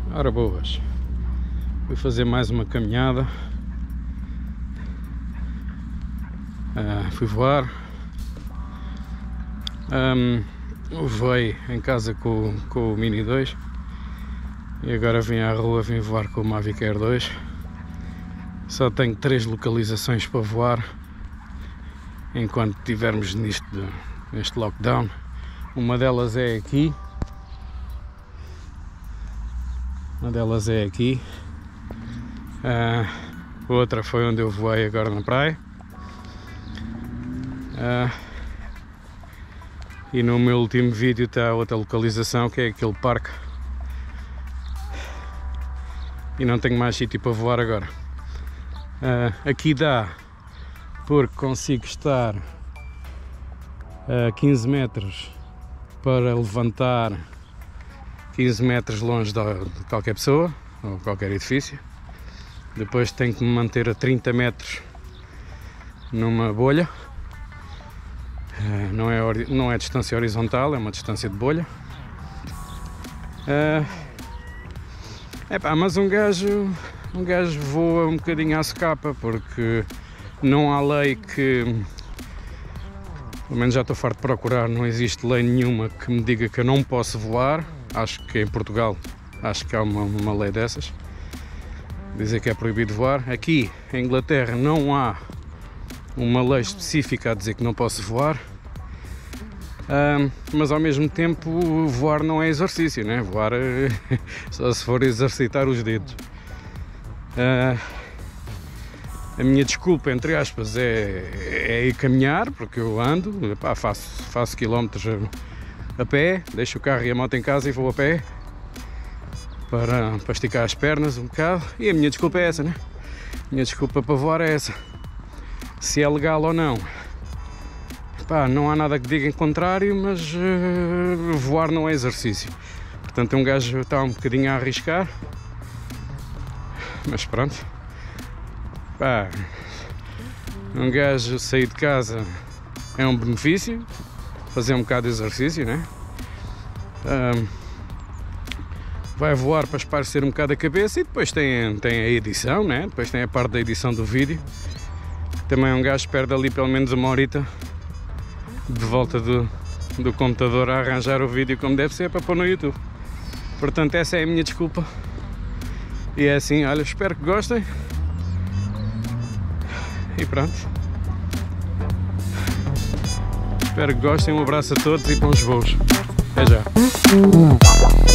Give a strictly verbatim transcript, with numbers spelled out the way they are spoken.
Ora boas, fui fazer mais uma caminhada, uh, fui voar, um, voei em casa com, com o Mini dois e agora vim à rua, vim voar com o Mavic Air dois. Só tenho três localizações para voar enquanto estivermos nisto, neste lockdown. Uma delas é aqui. Uma delas é aqui. Uh, outra foi onde eu voei agora na praia. Uh, e no meu último vídeo está outra localização, que é aquele parque. E não tenho mais sítio para voar agora. Uh, aqui dá, porque consigo estar a quinze metros para levantar quinze metros longe de qualquer pessoa ou qualquer edifício. Depois tenho que me manter a trinta metros numa bolha. Uh, não, é, não é distância horizontal, é uma distância de bolha. Uh, epá, mas um gajo, um gajo voa um bocadinho à socapa, porque não há lei que, pelo menos já estou farto de procurar, não existe lei nenhuma que me diga que eu não posso voar. Acho que em Portugal, acho que há uma, uma lei dessas, dizer que é proibido voar. Aqui em Inglaterra não há uma lei específica a dizer que não posso voar, um, mas ao mesmo tempo voar não é exercício, né? Voar é só se for exercitar os dedos. Uh, a minha desculpa, entre aspas, é, é ir caminhar, porque eu ando, epá, faço, faço quilómetros a pé, deixo o carro e a moto em casa e vou a pé para, para esticar as pernas um bocado. E a minha desculpa é essa, né? A minha desculpa para voar é essa. Se é legal ou não, pá, não há nada que diga em contrário, mas uh, voar não é exercício. Portanto, um gajo está um bocadinho a arriscar, mas pronto. Pá, um gajo sair de casa é um benefício, fazer um bocado de exercício, né? Um, vai voar para esparecer um bocado a cabeça e depois tem, tem a edição, né? Depois tem a parte da edição do vídeo. Também um gajo perde ali pelo menos uma horita de volta do, do computador a arranjar o vídeo como deve ser para pôr no YouTube. Portanto, essa é a minha desculpa. E é assim, olha, espero que gostem. E pronto. Espero que gostem. Um abraço a todos e bons voos. Até já.